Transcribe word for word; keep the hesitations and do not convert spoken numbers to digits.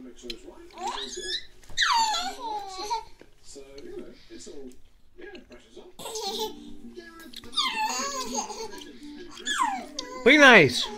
make sure it's right. It's all good. So, you know, it's all, yeah, pressure's on. Be nice.